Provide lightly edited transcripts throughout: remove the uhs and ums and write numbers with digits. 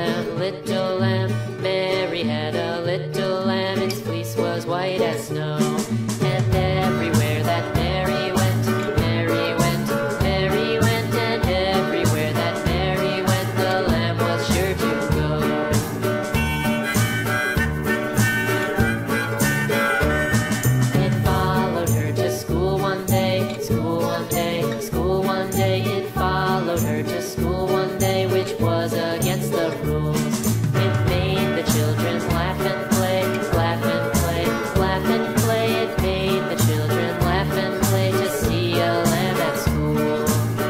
lamb. Mary had a little lamb, its fleece was white as snow. And everywhere that Mary went, Mary went, Mary went, and everywhere that Mary went, the lamb was sure to go. It followed her to school one day, school one day, school one day. It followed her to school one day, which was against the rules. It made the children laugh and play, laugh and play, laugh and play. It made the children laugh and play to see a lamb at school.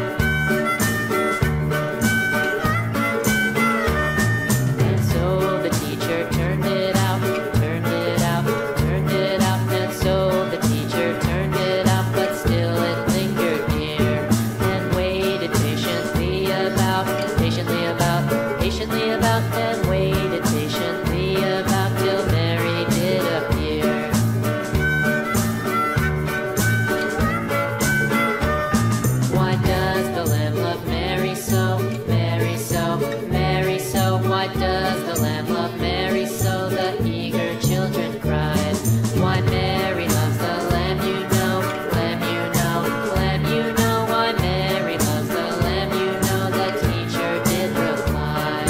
And so the teacher turned it out, turned it out, turned it out. And so the teacher turned it out, but still it lingered near and waited patiently about, patiently about, patiently about, and waited patiently about till Mary did appear. Why does the lamb love Mary so, Mary so, Mary so? Why does the lamb love Mary so? The eager children cried. Why Mary loves the lamb, you know, lamb, you know, lamb, you know. Why Mary loves the lamb, you know, the teacher did reply.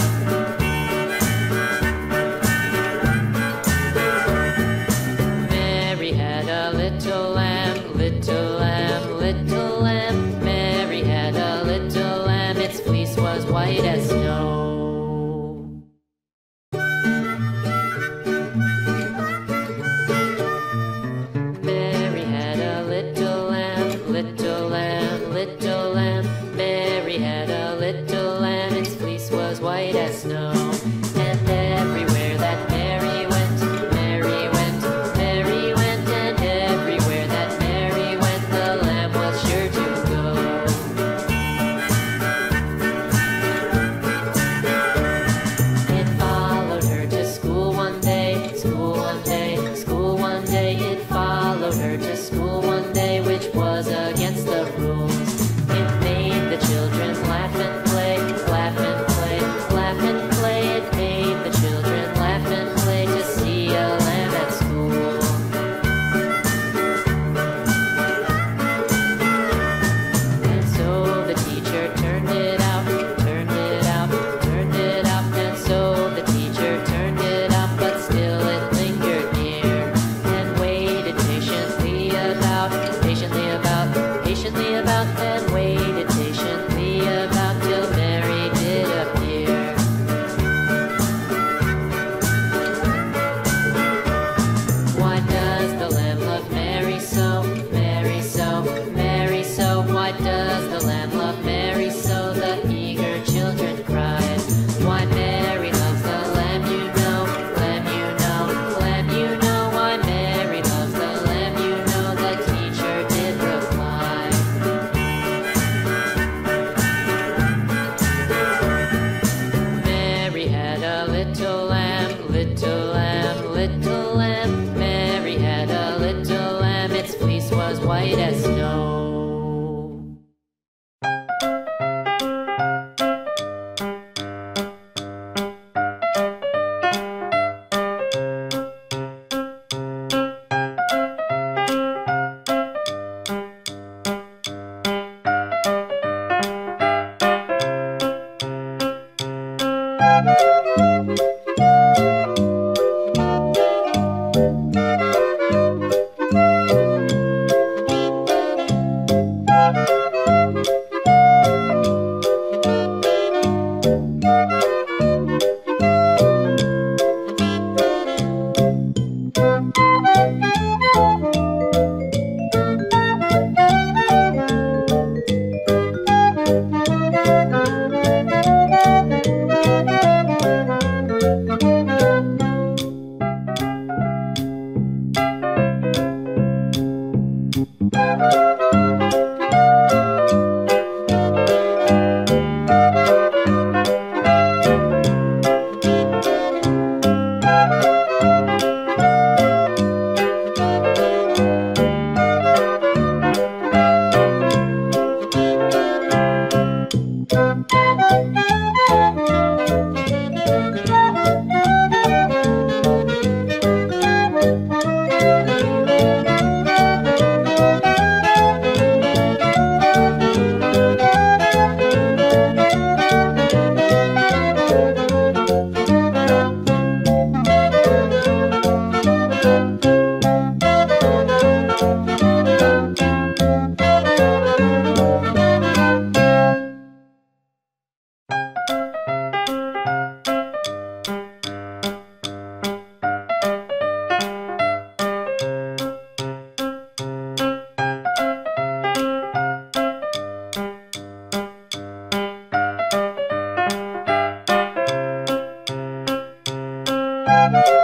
Mary had a little lamb, little lamb, little lamb. Mary had a little lamb, its fleece was white as snow. Mary had a little lamb, little lamb, little lamb. Mary had a little lamb, its fleece was white as snow. And everywhere that Mary went, Mary went, Mary went, and everywhere that Mary went, the lamb was sure to go. It followed her to school one day, school one day, school one day. It followed her to school one day, which was against the rules. It made the children laugh and play, laugh and play, laugh and play. It made the children laugh and play to see a lamb at school. And so the teacher turned it out, turned it out, turned it out. And so the teacher turned it out, but still it lingered near and waited patiently about, patiently about, patiently about, and waited patiently about till Mary did appear. Why does the lamb love Mary so, Mary so, Mary so? Why does the lamb love Mary so? The eager children cried. Why Mary loves the lamb, you know, lamb, you know, lamb, you know. Why Mary loves the lamb, you know, the teacher did reply. Mary had a little lamb, little lamb, little lamb. Mary had a little lamb, its fleece was white as snow. Thank you.